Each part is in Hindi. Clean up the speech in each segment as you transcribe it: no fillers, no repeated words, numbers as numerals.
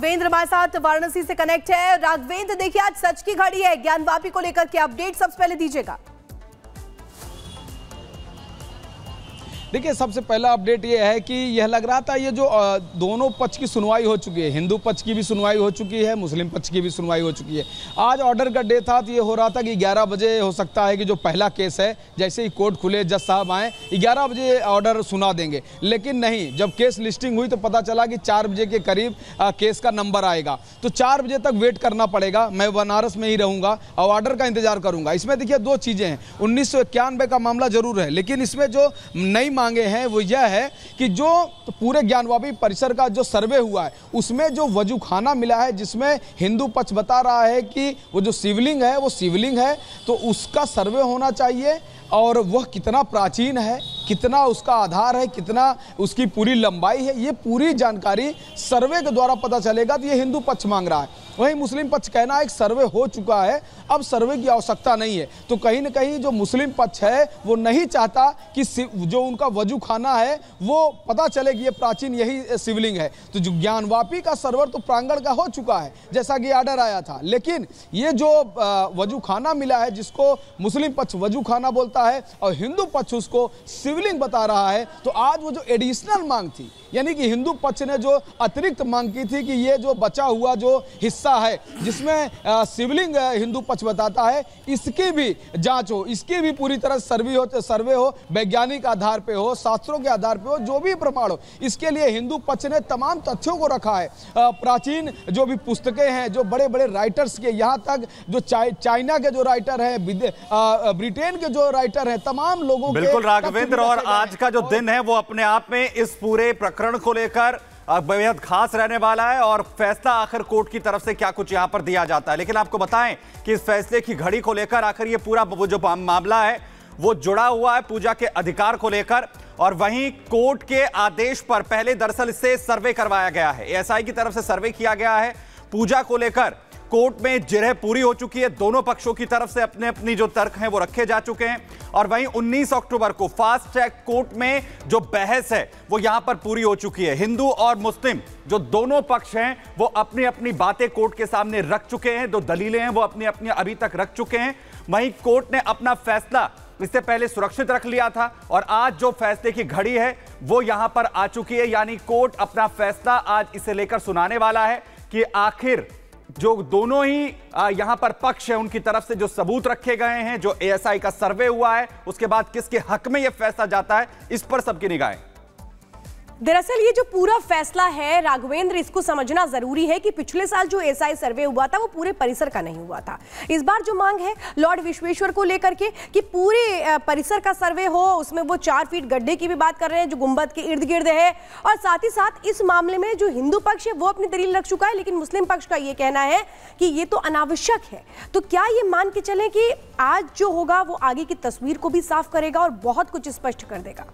राघवेंद्र हमारे साथ वाराणसी से कनेक्ट है। राघवेंद्र, देखिए आज सच की घड़ी है, ज्ञानवापी को लेकर के अपडेट सबसे पहले दीजिएगा। देखिए, सबसे पहला अपडेट ये है कि यह लग रहा था ये जो दोनों पक्ष की सुनवाई हो चुकी है, हिंदू पक्ष की भी सुनवाई हो चुकी है, मुस्लिम पक्ष की भी सुनवाई हो चुकी है। आज ऑर्डर का डे था तो ये हो रहा था कि 11 बजे हो सकता है कि जो पहला केस है, जैसे ही कोर्ट खुले जज साहब आए 11 बजे ऑर्डर सुना देंगे, लेकिन नहीं, जब केस लिस्टिंग हुई तो पता चला कि 4 बजे के करीब केस का नंबर आएगा। तो 4 बजे तक वेट करना पड़ेगा। मैं बनारस में ही रहूँगा और ऑर्डर का इंतजार करूँगा। इसमें देखिए दो चीज़ें हैं, 1991 का मामला जरूर है, लेकिन इसमें जो नई मांगे हैं वो यह है कि जो पूरे ज्ञानवापी परिसर का जो सर्वे हुआ है उसमें जो वजूखाना मिला है, जिसमें हिंदू पक्ष बता रहा है कि वो जो शिवलिंग है वो शिवलिंग है, तो उसका सर्वे होना चाहिए और वह कितना प्राचीन है, कितना उसका आधार है, कितना उसकी पूरी लंबाई है, ये पूरी जानकारी सर्वे के द्वारा पता चलेगा। तो ये हिंदू पक्ष मांग रहा है। वहीं मुस्लिम पक्ष कहना है एक सर्वे हो चुका है, अब सर्वे की आवश्यकता नहीं है। तो कहीं ना कहीं जो मुस्लिम पक्ष है वो नहीं चाहता कि जो उनका वजूखाना है वो पता चले कि ये प्राचीन यही शिवलिंग है। तो जो ज्ञानवापी का सर्वर तो प्रांगण का हो चुका है जैसा कि ऑर्डर आया था, लेकिन ये जो वजूखाना मिला है जिसको मुस्लिम पक्ष वजूखाना बोलता है और हिंदू पक्ष उसको शिवलिंग बता रहा है, तो आज वो जो एडिशनल मांग थी, यानी कि हिंदू पक्ष ने जो अतिरिक्त मांग की थी कि ये जो बचा हुआ जो हिस्सा है जिसमें शिवलिंग हिंदू पक्ष बताता है, इसकी भी जांच हो, इसकी भी पूरी तरह सर्वे हो, वैज्ञानिक आधार पे हो, शास्त्रों के आधार पे हो, जो भी प्रमाण हो, इसके लिए हिंदू पक्ष ने तमाम तथ्यों को रखा है। प्राचीन जो भी पुस्तकें हैं, जो बड़े बड़े राइटर्स के, यहाँ तक जो चाइना के जो राइटर हैं, ब्रिटेन के जो राइटर हैं, तमाम लोगों के। बिल्कुल राघवेंद्र, और आज का जो दिन है वो अपने आप में इस पूरे प्रकरण को लेकर बेहद खास रहने वाला है और फैसला आखिर कोर्ट की तरफ से क्या कुछ यहां पर दिया जाता है। लेकिन आपको बताएं कि इस फैसले की घड़ी को लेकर आखिर ये पूरा वो जो मामला है वो जुड़ा हुआ है पूजा के अधिकार को लेकर, और वहीं कोर्ट के आदेश पर पहले दरअसल इससे सर्वे करवाया गया है, एएसआई की तरफ से सर्वे किया गया है। पूजा को लेकर कोर्ट में जिरह पूरी हो चुकी है, दोनों पक्षों की तरफ से अपने अपनी जो तर्क हैं वो रखे जा चुके हैं, और वहीं 19 अक्टूबर को फास्ट ट्रैक कोर्ट में जो बहस है वो यहां पर पूरी हो चुकी है। हिंदू और मुस्लिम जो दोनों पक्ष हैं वो अपनी अपनी बातें कोर्ट के सामने रख चुके हैं, जो दलीलें हैं वो अपनी अपनी अभी तक रख चुके हैं। वहीं कोर्ट ने अपना फैसला इससे पहले सुरक्षित रख लिया था और आज जो फैसले की घड़ी है वो यहां पर आ चुकी है, यानी कोर्ट अपना फैसला आज इसे लेकर सुनाने वाला है कि आखिर जो दोनों ही यहां पर पक्ष है उनकी तरफ से जो सबूत रखे गए हैं, जो एएसआई का सर्वे हुआ है, उसके बाद किसके हक में यह फैसला जाता है, इस पर सबकी निगाहें। दरअसल ये जो पूरा फैसला है राघवेंद्र, इसको समझना जरूरी है कि पिछले साल जो एएसआई सर्वे हुआ था वो पूरे परिसर का नहीं हुआ था। इस बार जो मांग है लॉर्ड विश्वेश्वर को लेकर के कि पूरे परिसर का सर्वे हो, उसमें वो 4 फीट गड्ढे की भी बात कर रहे हैं जो गुंबद के इर्द गिर्द है, और साथ ही साथ इस मामले में जो हिंदू पक्ष है वो अपनी दलील रख चुका है, लेकिन मुस्लिम पक्ष का ये कहना है कि ये तो अनावश्यक है। तो क्या ये मान के चलें कि आज जो होगा वो आगे की तस्वीर को भी साफ करेगा और बहुत कुछ स्पष्ट कर देगा?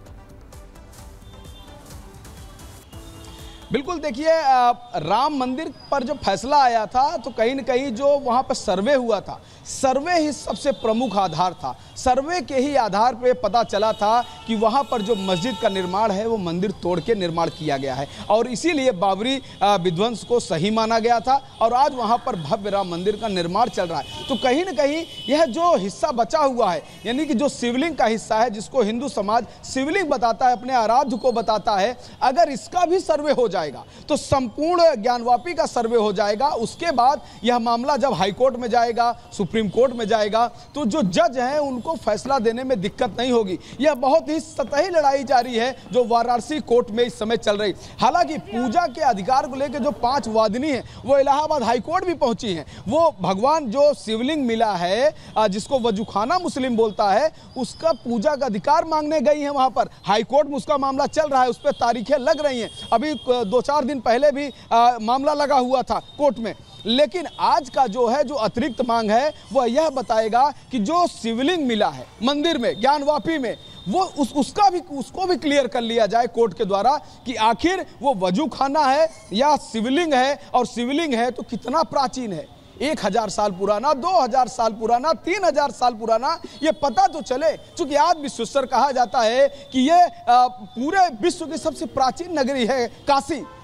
बिल्कुल, देखिए राम मंदिर पर जो फैसला आया था तो कहीं न कहीं जो वहाँ पर सर्वे हुआ था, सर्वे ही सबसे प्रमुख आधार था। सर्वे के ही आधार पे पता चला था कि वहाँ पर जो मस्जिद का निर्माण है वो मंदिर तोड़ के निर्माण किया गया है, और इसीलिए बाबरी विध्वंस को सही माना गया था और आज वहाँ पर भव्य राम मंदिर का निर्माण चल रहा है। तो कहीं न कहीं यह जो हिस्सा बचा हुआ है, यानी कि जो शिवलिंग का हिस्सा है जिसको हिंदू समाज शिवलिंग बताता है, अपने आराध्य को बताता है, अगर इसका भी सर्वे हो जाएगा तो संपूर्ण ज्ञानवापी का सर्वे हो जाएगा। उसके बाद यह मामला जब हाईकोर्ट में जाएगा, सुप्रीम कोर्ट में जाएगा, तो जो जज हैं उनको फैसला देने में दिक्कत नहीं होगी। यह बहुत ही सतही लड़ाई जारी है जो वाराणसी कोर्ट में इस समय चल रही। हालांकि पूजा के अधिकार को लेकर जो 5 वादिनी हैं वो इलाहाबाद हाईकोर्ट भी पहुंची हैं। वो भगवान जो शिवलिंग मिला है जिसको वजूखाना मुस्लिम बोलता है, उसका पूजा का अधिकार मांगने गई है वहां पर। हाईकोर्ट में उसका मामला चल रहा है, उस पर तारीखें लग रही हैं। अभी 2-4 दिन पहले भी मामला लगा हुआ था कोर्ट में। लेकिन आज का जो है जो अतिरिक्त मांग है वह यह बताएगा कि जो शिवलिंग मिला है मंदिर में ज्ञानवापी में वो उसको भी क्लियर कर लिया जाए कोर्ट के द्वारा कि आखिर वो वजूखाना है या शिवलिंग है, और शिवलिंग है तो कितना प्राचीन है। 1000 साल पुराना, 2000 साल पुराना, 3000 साल पुराना, ये पता तो चले। चूंकि आज विश्वेश्वर कहा जाता है कि ये पूरे विश्व की सबसे प्राचीन नगरी है काशी,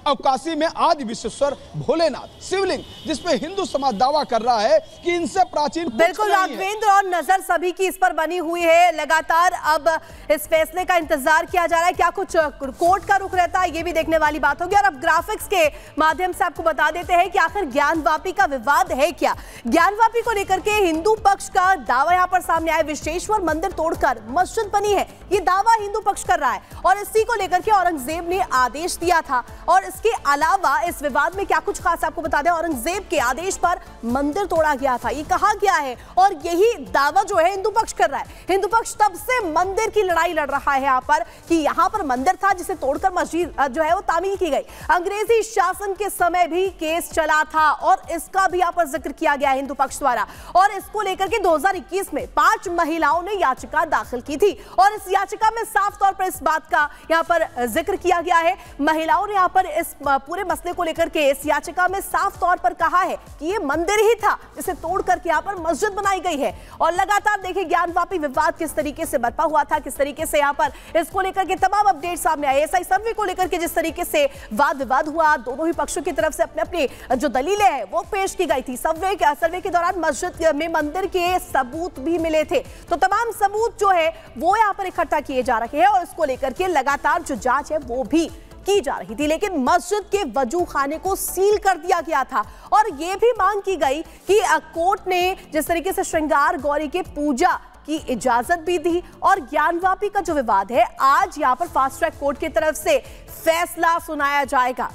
और काशी में आदि विश्वेश्वर भोलेनाथ शिवलिंग, जिसपे हिंदू समाज दावा कर रहा है कि इनसे प्राचीन बिल्कुल राघवेंद्र, और नजर सभी की इस पर बनी हुई है। लगातार अब इस फैसले का इंतजार किया जा रहा है, क्या कुछ कोर्ट का रुख रहता है, ये भी देखने वाली बात होगी। और अब ग्राफिक्स के माध्यम से आपको बता देते हैं कि आखिर ज्ञानवापी का विवाद है क्या। ज्ञानवापी को लेकर के हिंदू पक्ष का दावा यहां पर सामने आया। विश्वेश्वर मंदिर तोड़कर मस्जिद बनी है, ये दावा हिंदू पक्ष कर रहा है, और इसी को लेकर के औरंगजेब ने आदेश दिया था। और इसके अलावा इस विवाद में क्या कुछ खास आपको बता दें, औरंगजेब के आदेश पर मंदिर तोड़ा गया था, ये कहा गया है, और यही दावा जो है हिंदू पक्ष कर रहा है। हिंदू पक्ष तब से मंदिर की लड़ाई लड़ रहा है यहाँ पर कि यहाँ पर मंदिर था जिसे तोड़कर मस्जिद जो है वो तामील की गई। अंग्रेजी शासन के समय भी केस चला था और इसका भी यहाँ पर जिक्र किया गया हिंदू पक्ष द्वारा। और इसको लेकर के 2021 में 5 महिलाओं ने याचिका दाखिल की थी, और इस याचिका में साफ तौर पर इस बात का यहाँ पर जिक्र किया गया है। महिलाओं ने यहाँ पर इस पूरे मसले को लेकर के इस याचिका में साफ तौर पर कहा है कि ये मंदिर ही था जिसे तोड़ करके यहाँ पर मस्जिद बनाई गई है। और लगातार देखिए ज्ञानवापी विवाद किस तरीके से बर्पा हुआ था, किस तरीके से यहाँ पर इसको लेकर के तमाम अपडेट सामने आए। एसआई सर्वे को लेकर के जिस तरीके से वाद विवाद हुआ, दोनों ही पक्षों की तरफ से अपने अपनी जो दलीलें हैं वो पेश की गई थी। सर्वे के दौरान मस्जिद में मंदिर के सबूत भी मिले थे, तो तमाम सबूत जो है वो यहाँ पर इकट्ठा किए जा रहे हैं, और इसको लेकर के लगातार जो जांच है वो भी की जा रही थी। लेकिन मस्जिद के वजू खाने को सील कर दिया गया था, और यह भी मांग की गई कि कोर्ट ने जिस तरीके से श्रृंगार गौरी के पूजा की इजाजत भी दी। और ज्ञानवापी का जो विवाद है, आज यहां पर फास्ट ट्रैक कोर्ट की तरफ से फैसला सुनाया जाएगा।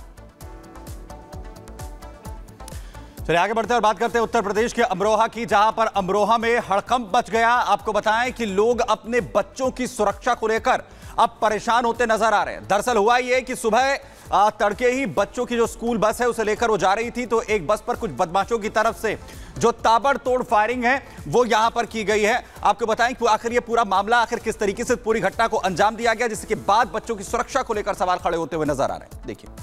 चलिए आगे बढ़ते हैं और बात करते हैं उत्तर प्रदेश के अमरोहा की, जहां पर अमरोहा में हड़कंप मच गया। आपको बताएं कि लोग अपने बच्चों की सुरक्षा को लेकर अब परेशान होते नजर आ रहे हैं। दरअसल हुआ ये कि सुबह तड़के ही बच्चों की जो स्कूल बस है उसे लेकर वो जा रही थी, तो एक बस पर कुछ बदमाशों की तरफ से जो ताबड़तोड़ फायरिंग है वो यहां पर की गई है। आपको बताएं कि आखिर ये पूरा मामला आखिर किस तरीके से पूरी घटना को अंजाम दिया गया, जिसके बाद बच्चों की सुरक्षा को लेकर सवाल खड़े होते हुए नजर आ रहे हैं। देखिए।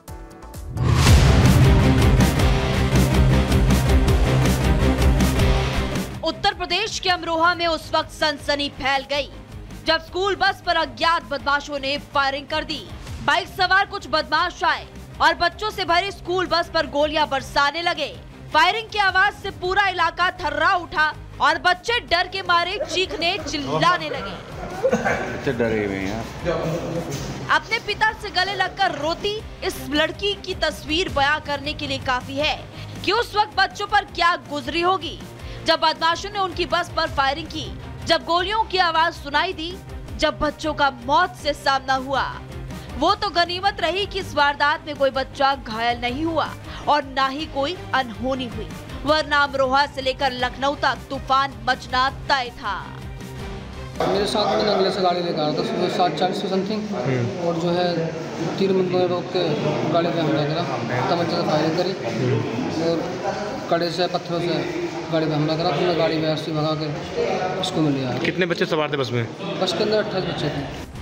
उत्तर प्रदेश के अमरोहा में उस वक्त सनसनी फैल गई जब स्कूल बस पर अज्ञात बदमाशों ने फायरिंग कर दी। बाइक सवार कुछ बदमाश आए और बच्चों से भरी स्कूल बस पर गोलियां बरसाने लगे। फायरिंग की आवाज से पूरा इलाका थर्रा उठा और बच्चे डर के मारे चीखने चिल्लाने लगे। डरे हुए हैं। अपने पिता से गले लगकर रोती इस लड़की की तस्वीर बयां करने के लिए काफी है कि उस वक्त बच्चों पर क्या गुजरी होगी जब बदमाशों ने उनकी बस पर फायरिंग की, जब गोलियों की आवाज सुनाई दी, जब बच्चों का मौत से सामना हुआ। वो तो गनीमत रही कि इस वारदात में कोई बच्चा घायल नहीं हुआ और ना ही कोई अनहोनी हुई, वरना अमरोहा से लेकर लखनऊ तक तूफान मचना तय था। मेरे साथ में नंगले से गाड़ी लेकर आ रहा था सुबह 7:40 से समथिंग, और जो है 3 मिनट में रोक के गाड़ी पे हमला करा, तमंचे से फायरिंग करी और कड़े से पत्थरों से गाड़ी पे हमला करा। तो मैं गाड़ी में ऐसे भगा के उसको मिल गया। कितने बच्चे सवार थे बस में? बस के अंदर 28 बच्चे थे।